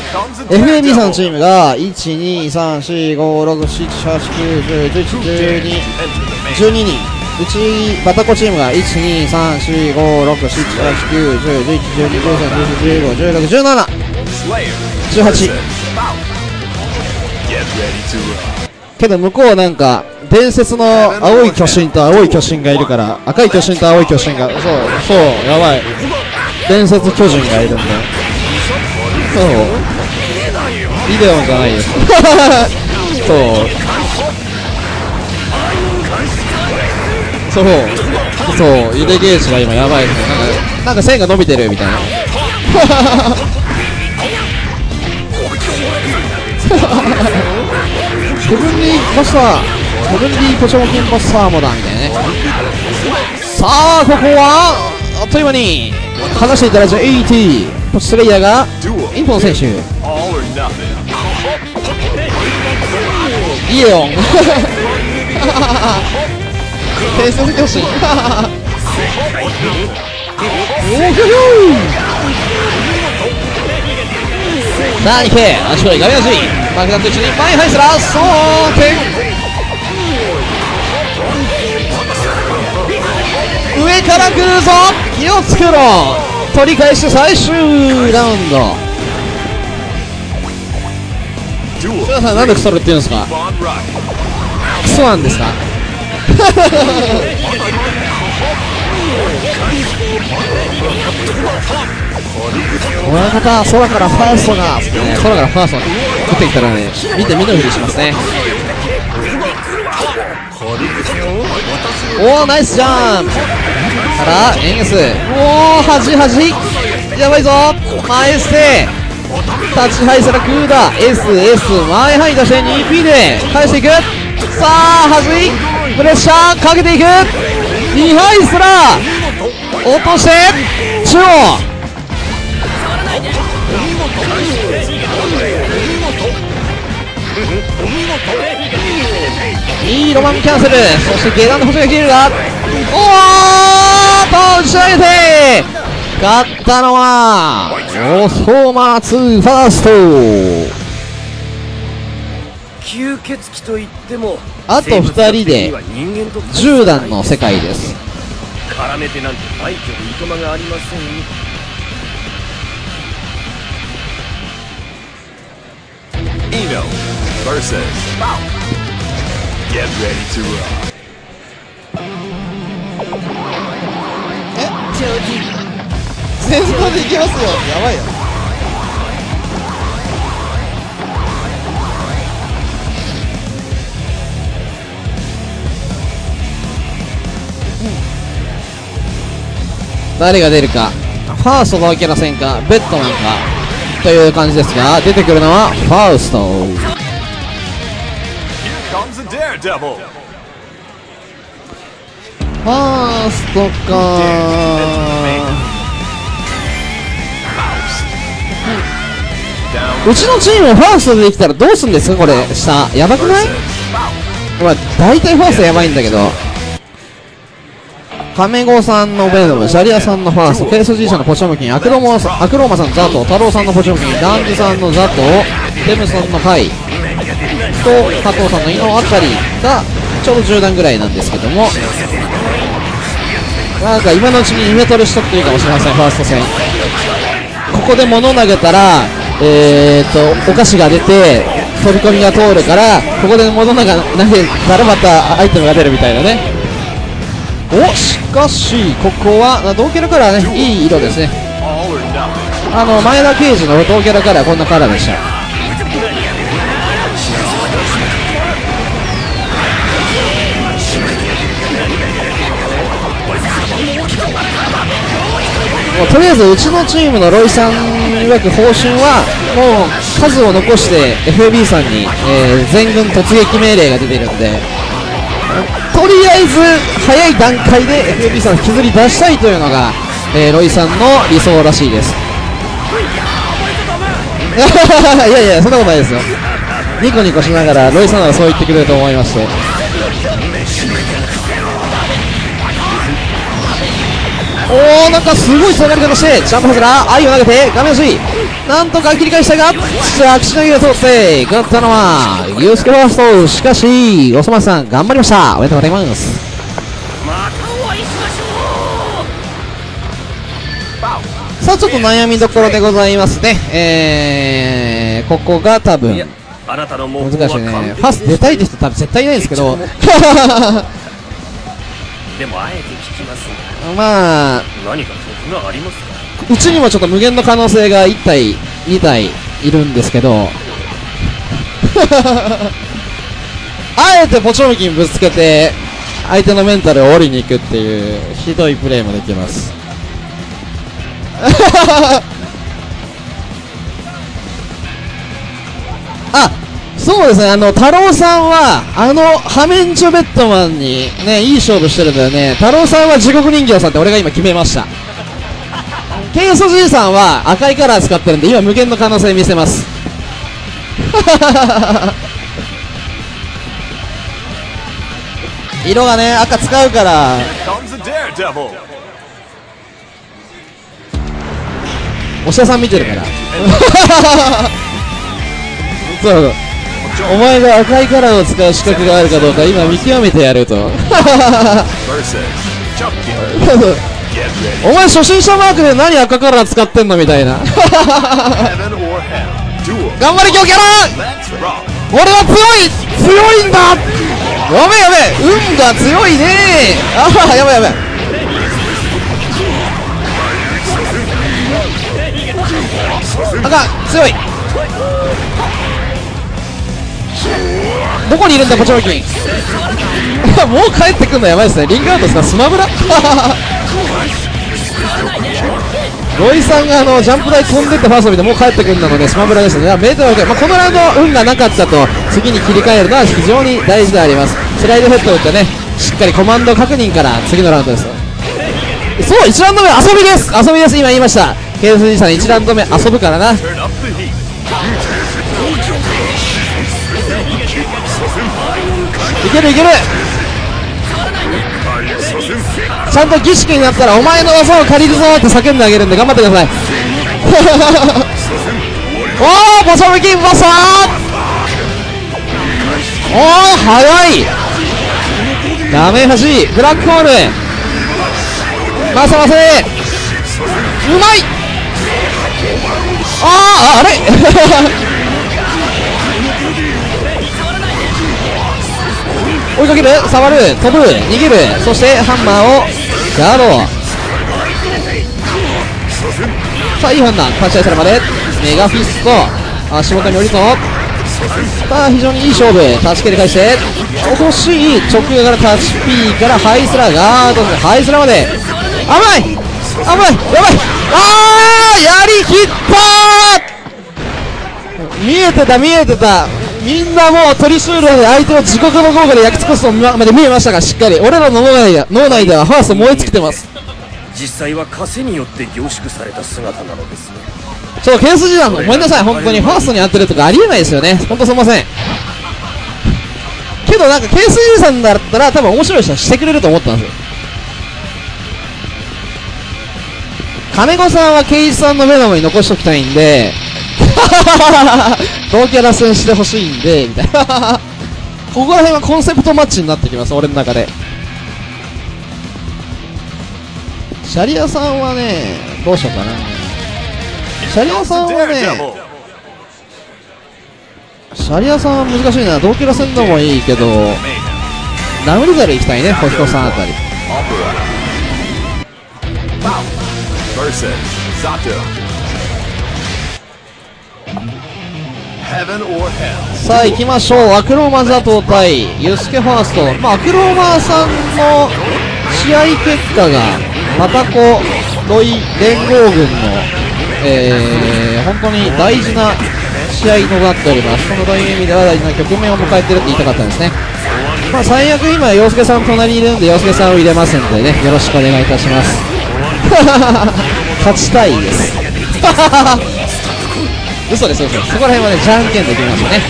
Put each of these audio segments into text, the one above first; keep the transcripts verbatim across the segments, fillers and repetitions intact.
エフエービー さんのチームがいちにさんしごろくしちはちきゅうじゅうじゅういちじゅうにじゅうににん、うちバタコチームがいちにさんしごろくしちはちきゅうじゅうじゅういちじゅうにじゅうさんじゅうよんじゅうごじゅうろくじゅうななじゅうはち。けど向こうはなんか伝説の青い巨神と青い巨神がいるから、赤い巨神と青い巨神が、そうそうやばい、伝説巨人がいるんで、そうイデオンじゃないですそうそうそうゆでゲージが今やばいですね。なんかなんか線が伸びてるみたいなヘブンリーバスター、ヘブンリーポチョモキンバスターもだみたいなね。さあここはあっという間に離していただいた エーティー ポチスレイヤーがインポン選手、イエオン伝説巨神何け足取り画面足マキダンと一緒に前に入ったらそう点上から来るぞ、気をつけろ、取り返して最終ラウンド。皆さんなんでクソルって言うんですか、クソなんですか親方、空からファーストが、ね、空からファーストが降ってきたらね、見て見ぬふりしますね。おおナイスジャンプからエンゲス、おお端端やばいぞ、前捨て立ちハイしたらクーダ エスエス 前ハイ出して にピー で返していく。さあ端プレッシャーかけていく、にハイスラー落として中央いいロマンキャンセル、そして下段の補助が切れるが、おーっと打ち上げて勝ったのはおそ松ファースト。 吸血鬼といってもあとふたりでじゅう段の世界です。 絡めてなんて相手にいとまがありません。 Eno versus Get ready to rock. え全部でいきますよ、やばいよ。誰が出るか、ファーストのキャラ戦かベッドマンかという感じですが、出てくるのはファウスト。ファーストかうちのチームファーストでできたらどうすんですか、これ下やばくない？まあ大体ファーストやばいんだけど、カメゴさんのベノム、シャリアさんのファースト、ケース G 社のポチョムキン、アクロモアさん、アクローマさんザト、太郎さんのポチョムキン、ダンジさんのザト、テムさんのハイと加藤さんのイノあたりがちょうどじゅう段ぐらいなんですけども、なんか今のうちにイメトレしとくといいかもしれません。ファースト戦ここで物投げたらえーとお菓子が出て飛び込みが通るから、ここで物投げ投げたらまたアイテムが出るみたいなね。おしかしここは同キャラカラーね、いい色ですね。あの前田刑事の同キャラカラーこんなカラーでした。もうとりあえずうちのチームのロイさん曰く方針はもう数を残して エフエービー さんに、えー、全軍突撃命令が出ているんで、とりあえず早い段階で エフエービー さんを引きずり出したいというのが、えー、ロイさんの理想らしいです。いやいやそんなことないですよ。ニコニコしながらロイさんならそう言ってくれると思いまして、おーなんかすごいつながり方してジャンプハズラー愛を投げて画面押しなんとか切り返したが、着地の湯を通って勝ったのはユースケファースト。しかしおそ松さん頑張りました。おめでとうございます。 またお会いしましょう。 さあちょっと悩みどころでございますね。えー、ここが多分いやあなたの模難倣はしいね。 完璧ファースト出たいって人多分絶対いないんですけどでもあえて聞きますが、 まあ何か得がありますか？ うちにもちょっと無限の可能性がいち体に体いるんですけどあえてポチョムキンぶつけて相手のメンタルを折りに行くっていうひどいプレーもできますあ、そうですね、あの太郎さんはあのハメンチョベッドマンにねいい勝負してるんだよね。太郎さんは地獄人形さんって俺が今決めました。ケイソじいさんは赤いカラー使ってるんで今無限の可能性見せます色がね赤使うから。 Comes a daredevil. お医者さん見てるからそうお前が赤いカラーを使う資格があるかどうか今見極めてやると Versus jump kick. Get ready. お前初心者マークで何赤カラー使ってんのみたいな Heaven or hell. Duel. 頑張れ強キャラ Let's rock. 俺は強い強いんだ。やべえやべえ運が強いねー。ああやばいやばい。あかん強い。どこにいるんだポチョロキンもう帰ってくんのやばいですね。リングアウトですかスマブラロイさんがあのジャンプ台飛んでってファースト見てもう帰ってくるんだのでスマブラですね。メートルまあ、このラウンド運がなかったと次に切り替えるのは非常に大事であります。スライドヘッドを打ってねしっかりコマンド確認から次のラウンドです。そういちラウンド目遊びです遊びです。今言いました。ケーエスジー さんいちラウンド目遊ぶからな。い Turn up the heat. けるいける。ちゃんと儀式になったらお前の技を借りるぞって叫んであげるんで頑張ってくださいおーポチョムキンバサーおー速いダメージブラックホールまさませうまいあーあれ追いかける触る飛ぶ逃げるそしてハンマーをガードさあいい判断立ち合いされまでメガフィスト足元に降りるぞさあ非常にいい勝負タッチ系で返して惜しい直球からタッチ P からハイスラーガードハイスラーまで甘い甘いやばいあーやりきった見えてた見えてたみんなもうトリシュールで相手を地獄の豪華で焼き尽くすのまで見えましたがしっかり俺らの脳内で脳内ではファースト燃え尽きてます。 実際は枷によって凝縮された姿なのですね。 ちょっとケース時代のごめんなさい本当にファーストに当てるとかありえないですよね本当すいませんけどなんかケースじさんだったら多分面白い人はしてくれると思ったんですよ。金子さんはケイジさんの目の前に残しておきたいんで同キャラ戦してほしいんでみたいなここら辺はコンセプトマッチになってきます俺の中で。シャリアさんはねどうしようかな。シャリアさんはねシャリアさんは難しいな。同キャラ戦でもいいけどナムルザル行きたいねホヒコさんあたり。 Versus Sato. Heaven or hell. さあ行きましょう。アクローマザト対ユースケファースト。まあアクローマさんの試合結果がまたこロイ連合軍の、えー、本当に大事な試合となっております。そのという意味では大事な局面を迎えているって言いたかったんですね。まあ最悪今洋介さん隣にいるんで洋介さんを入れますんでねよろしくお願いいたします勝ちたいです嘘です嘘です。そこら辺はねじゃんけんできましたね。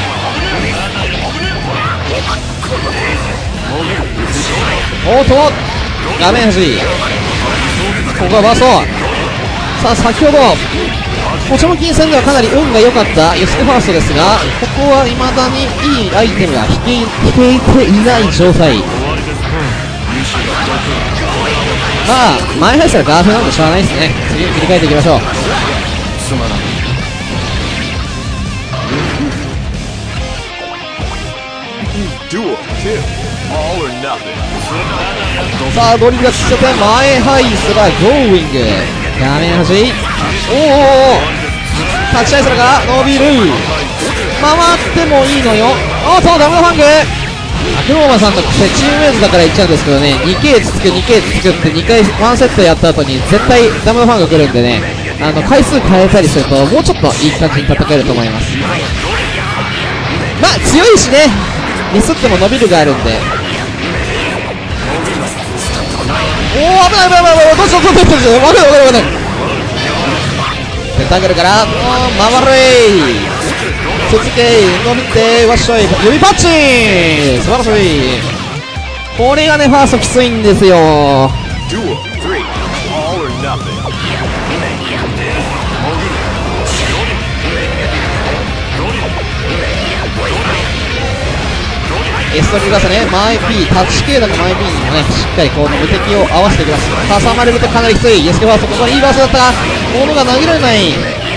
おっと画面端ここはバースト。さあ先ほどポチョムキン戦ではかなり運が良かったユスケファーストですが、ここは未だにいいアイテムが引け引けていない状態。まあ前入ったらガーフなんでしょうがないですね。次に切り替えていきましょう。さあドリルがつけて前ハイスラゴーウィング画面端、おお立ち合いすらが伸びる、回ってもいいのよ。おっとダブルファング、アクローマさんの癖チームメイトだから言っちゃうんですけどね、 にケー つつく にケー つつくってにかいワンセットやった後に絶対ダブルファング来るんでね、あの回数変えたりするともうちょっといい感じに戦えると思います。まあ強いしね、ミスっても伸びるがあるんで。おお危ない危ない危ない危ない、どうしようどうしようどうしよう、分かる分かる分かる。ペタングルから回れい続け伸びてわっしょい指パッチン、素晴らしい。これがねファーストきついんですよ。エストリーガスね、前 P タッチ系だと前 P にもねしっかりこう無敵を合わせてください。挟まれるとかなりきつい。イエスケファースト、ここにいいバースだったが物が投げられない。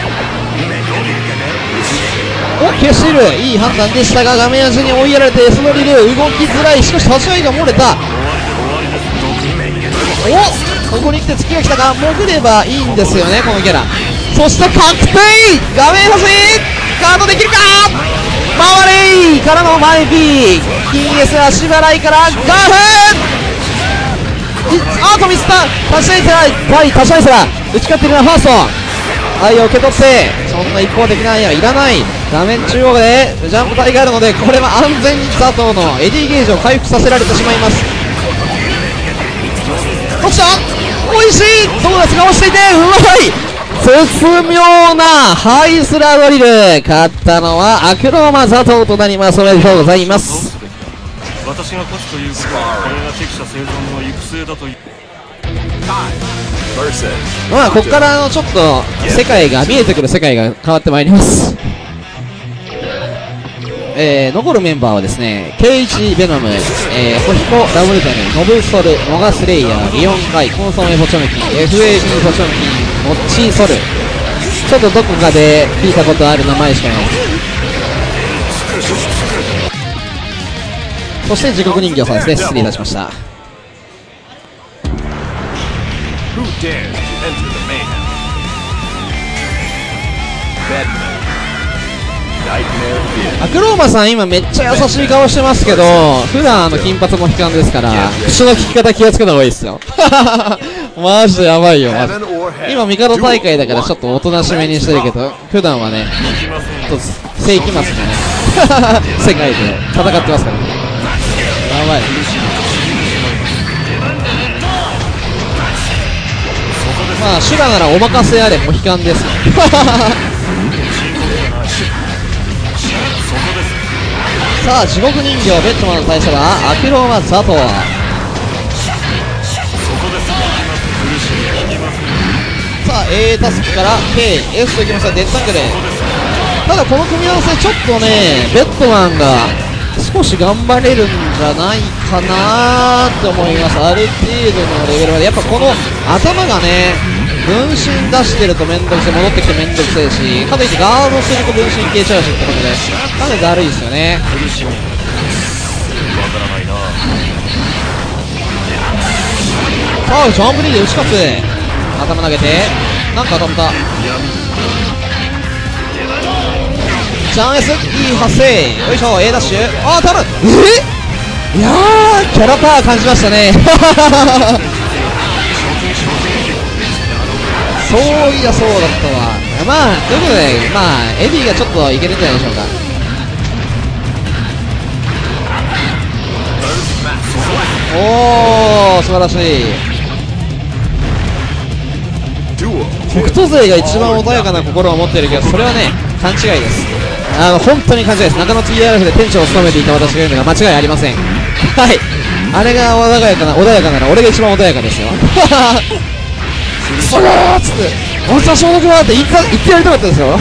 お消している、いい判断でしたが画面端に追いやられてエストリル動きづらい。しかし立ち合いが漏れた。おここに来て突きが来たが潜ればいいんですよねこのキャラ。そして確定画面端ガードできるか、回れからの前 B 金 S 足払いからガーフン、あーとミスった。立ち合いせら対立ち合いせら打ち勝っているのはファースト。愛を受け取ってそんな一方的な愛はいらない。画面中央でジャンプ台があるのでこれは安全に佐藤のエディゲージを回復させられてしまいます。落ちた、おいしい、ドーナツが落ちていてうまい、絶妙なハイスラードリル。勝ったのはアクローマ佐藤となります。おめでとうございます。 私が勝つということはこれが適者生存の行く末だという。 まあここからのちょっと世界が見えてくる世界が変わってまいります。えー、残るメンバーはですね、ケイイチベノム、えー、ホヒコラブルテン、ノブソル、モガスレイヤー、リオンカイ、コンソメポチョメキン、エフエービー ポチョメキン、モッチーソル。ちょっとどこかで聞いたことある名前しかないです。そして地獄人形さんですね、失礼いたしました。アクローマさん今めっちゃ優しい顔してますけど普段あの金髪も悲観ですから口の利き方気をつけた方がいいですよマジでやばいよマジ。今帝大会だからちょっとおとなしめにしてるけど普段はねちょっと世紀末のね世界で戦ってますからね。やばい。まあ修羅ならお任せあれモヒカンですよさあ地獄人形ベッドマンの対象はアクローマ佐藤。さあ A タスクから K、F といきましたデッタングル。ただこの組み合わせちょっとねベッドマンが少し頑張れるんじゃないかなと思います。ある程度のレベルまでやっぱこの頭がね分身出してるとめんどくせえ、戻ってきてめんどくせえし、かといってガードすると分身消えちゃうしってことでかなりだるいですよね。さあジャンプリーで打ち勝つ、頭投げてなんか当たった。ジャン S いい発生、よいしょ A ダッシュ、あー当たる、えいやーキャラパワー感じましたねそういやそうだったわ。まあということでまあエディがちょっといけるんじゃないでしょうか。おー素晴らしい。北斗勢が一番穏やかな心を持っているけどそれはね勘違いです。あの本当に勘違いです。中野 ティーアールエフ で店長を務めていた私が言うのが間違いありませんはいあれが穏やかな穏やかなら俺が一番穏やかですよそらーっつって本当は消毒はって言った言ってやりたかったですよ。はい。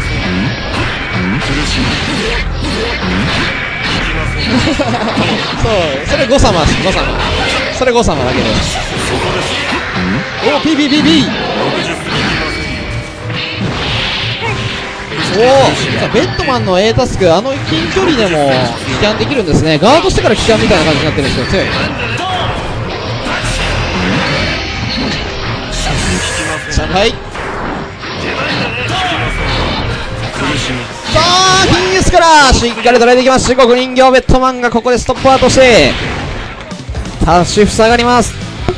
そう、それ誤様です、誤様。それ誤様だけで。おお、ピーピーピーピー。おお、ベッドマンの A タスク、あの近距離でも帰還できるんですね。ガードしてから帰還みたいな感じになってるんですけど、強い。上海。さあ、金ユスからしっかり捉えていきます。四国人形ベッドマンがここでストップアウトしてタッシュ塞がります。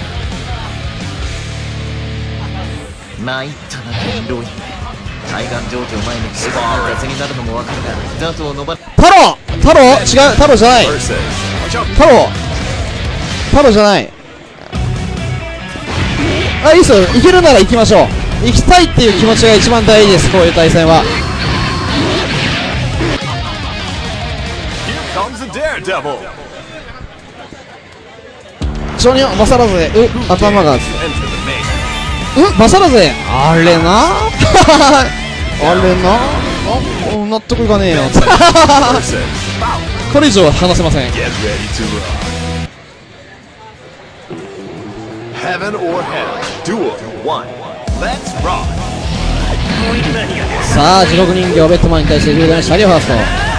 参ったなロイ。対岸状況前に芝が雑になるのも分かるが、ダートを伸ば太郎太郎違う、太郎じゃない、 Versus 太郎太郎じゃない。あ、いいっすよ、行けるなら行きましょう。行きたいっていう気持ちが一番大事です、こういう対戦は。 comes a daredevil. ジョニオバサラゼ、う頭が Enter the main. うバサラゼ、あれなあれなあ、納得いかねえよ。 Versus これ以上は話せません。 get ready to rock. Heaven or hell. Duel one. Let's rock. さあ、地獄人形ベッドマンに対して流弾シャリオファースト。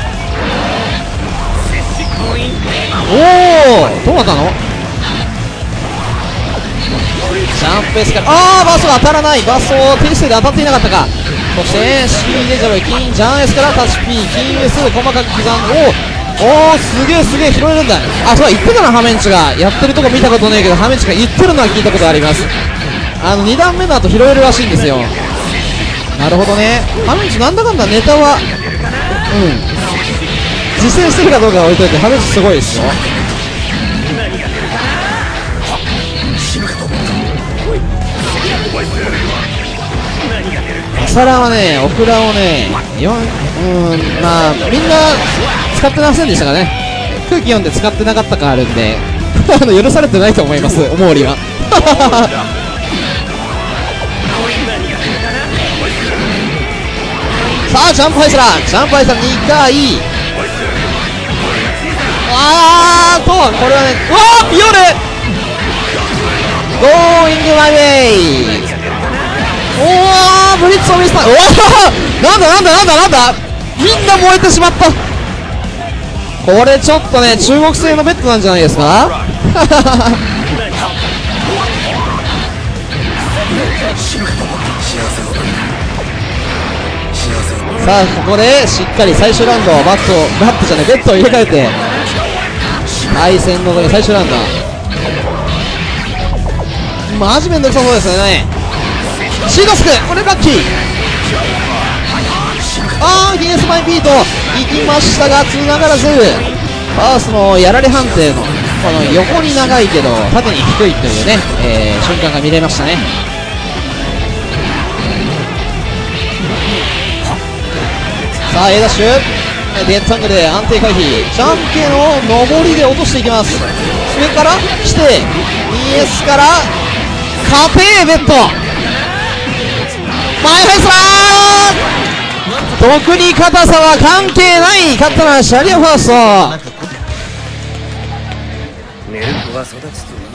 おお、どうなったの。ジャンプエスから、ああ、バスが当たらない。バスをテイストで当たっていなかったか。そしてシーデジャブ、金ジャンエスからタッチ P、金 S 細かく刻んで、おおおお、すげえすげえ拾えるんだ。あ、そう言ってたな、ハメンチがやってるとこ見たことねえけど、ハメンチが言ってるのは聞いたことあります。あのに段目の後拾えるらしいんですよ。なるほどね。ハメンチなんだかんだネタはうん実践してるかどうかは置いといて、ハメンチすごいですよ。お皿はね、オクラをね、よん、うん、まあみんな使ってませんでしたかね。空気読んで使ってなかった感あるんであの許されてないと思います、お毛利はさあ、ジャンプハイスラー、ジャンプハイスラーにかい、あーと、これはね、うわー、ピオールGoing my way。 おー、ブリッツを見せた。おー、なんだなんだなんだなんだ、みんな燃えてしまった。これちょっとね、中国製のベッドなんじゃないですかさあ、ここでしっかり最終ラウンド、バットバットじゃない、ベッドを入れ替えて対戦の最終ラウンド、マジめんどくさそうですよね。シードスク、これラッキー。あー、ディエスマイビートいきましたが繋がらず、ファースのやられ判定のこの横に長いけど縦に低いというね、えー、瞬間が見れましたね。さあ A ダッシュデッドアングルで安定回避、ジャンケの上りで落としていきます。上から来て ディーエス からカペーベッドマイフェイスラー、特に硬さは関係ない。勝ったのはシャリアファースト。 ネルフは育つと